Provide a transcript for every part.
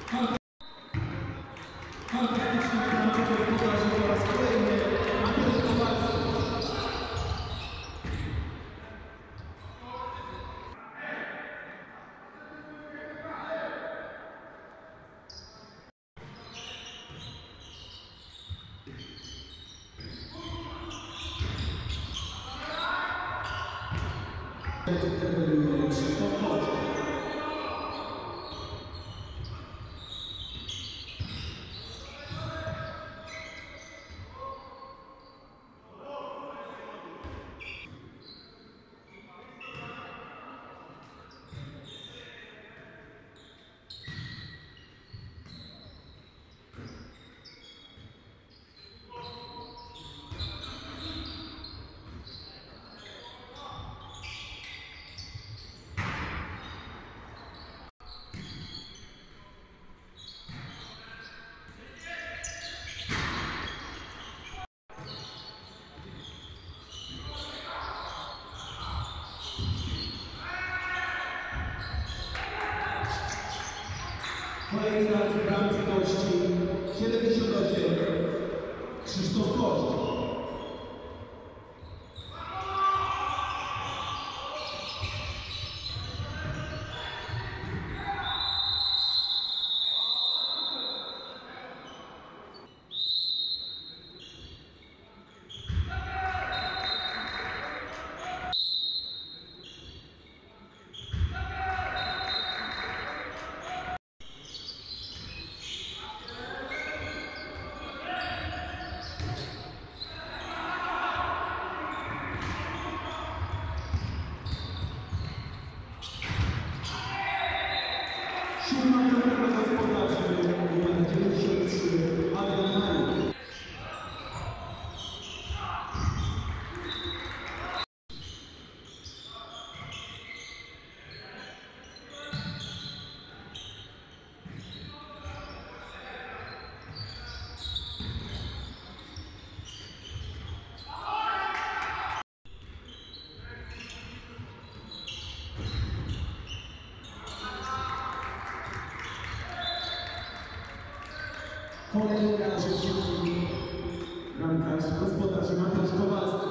Fantastycznie bramkę gospodarzy po raz kolejny Mateusz Kowalski. Kolejny raz w bramce gości 78 Krzysztof Kość. Siódma bramka gospodarzy, numer 93, Adrian Malik. Kolejny raz bramkarz gospodarzy Mateusz Kowalski.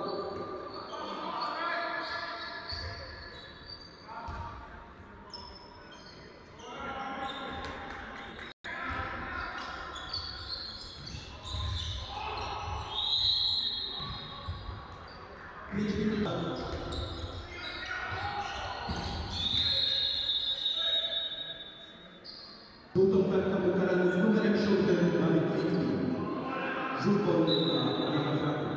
Żółtą kartą ukarany z numerem 7 Dawid Litwin. Rzut wolny dla Alejandra.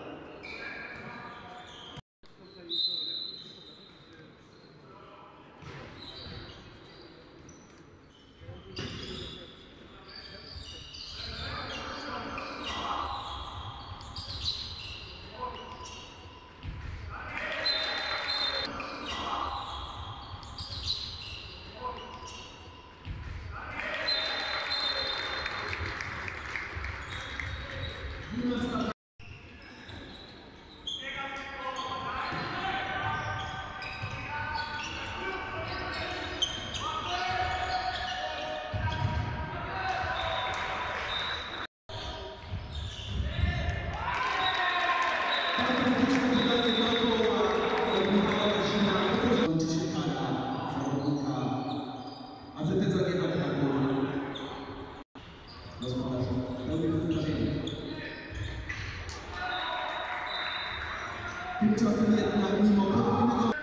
Tymczasem jednak mimo podwójnego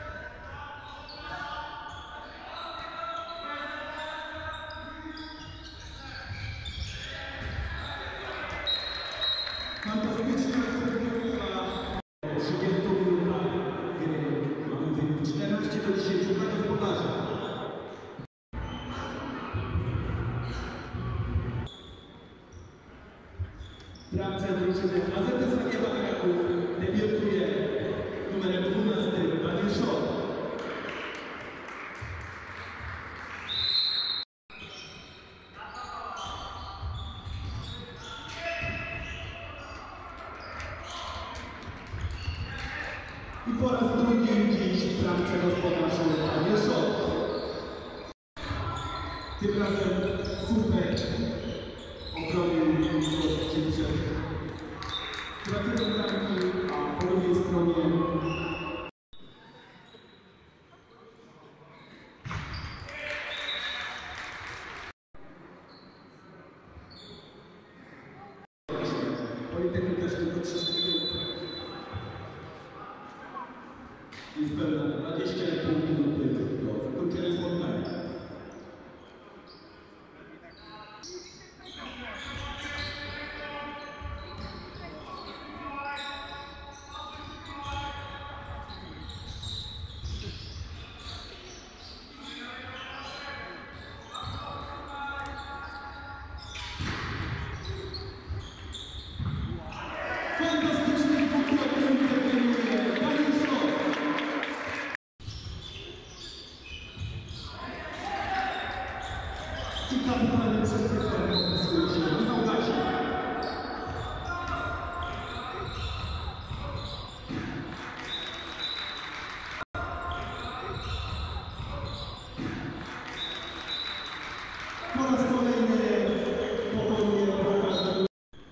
fantastycznie rozpoczęła 30 minutach gry. Mamy wynik 14-10 dla gospodarza. W bramce drużyny AZS Legiowa Kraków debiutuje numerem 12 Daniel Szot. I po raz drugi dziś w bramce gospodarzy Daniel Szot. Tym razem super obronił gościńcze. Tracimy bramki, a po drugiej stronie Politechnik też tylko 300 minut. Niespełna 20,5 minuty do zakończenia spotkania. Fantastyczny pokład interweniuje Dariusz Lot. I kapitalnie przez sektorem popisuje się Michał Gazik. Po raz kolejny pokonuje bramkarza.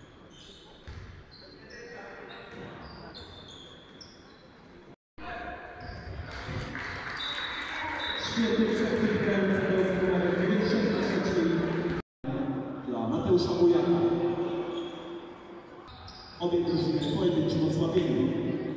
Świetny przechwyt grający do rozwoju w 93 dla Mateusza Bujaka. Obie drużyny w pojedynczym osłabieniu.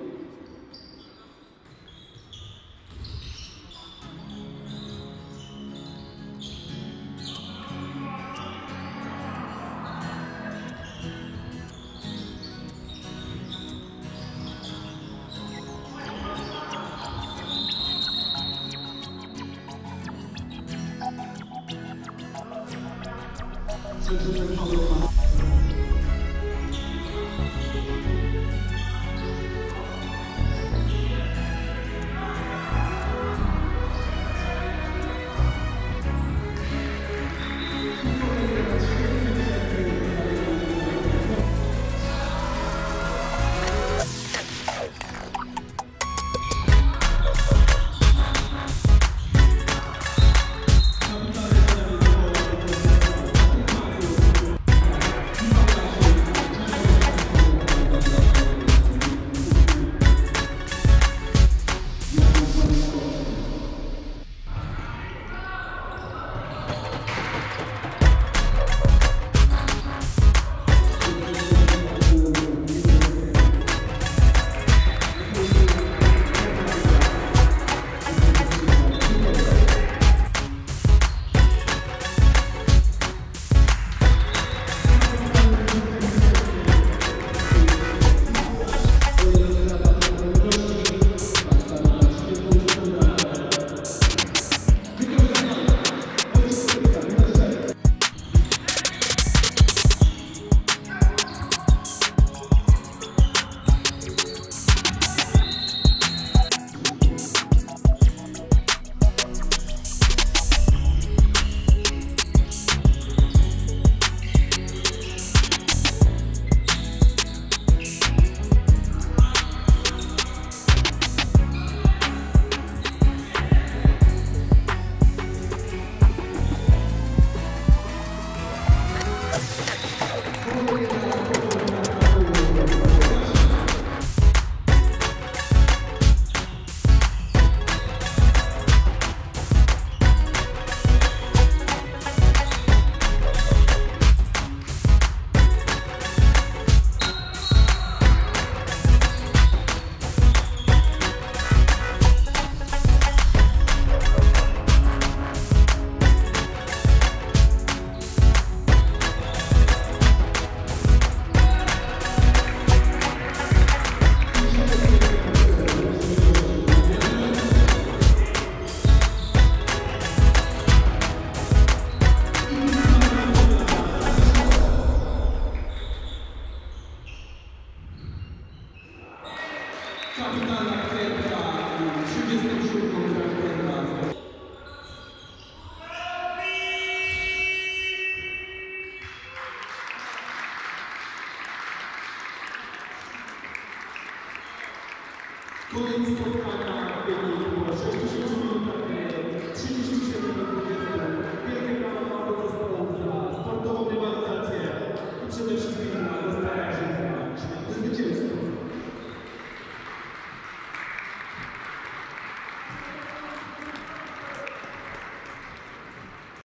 Kapitalna kręta i 37 kręta. Koniec spotkania, po 60 minutach, 30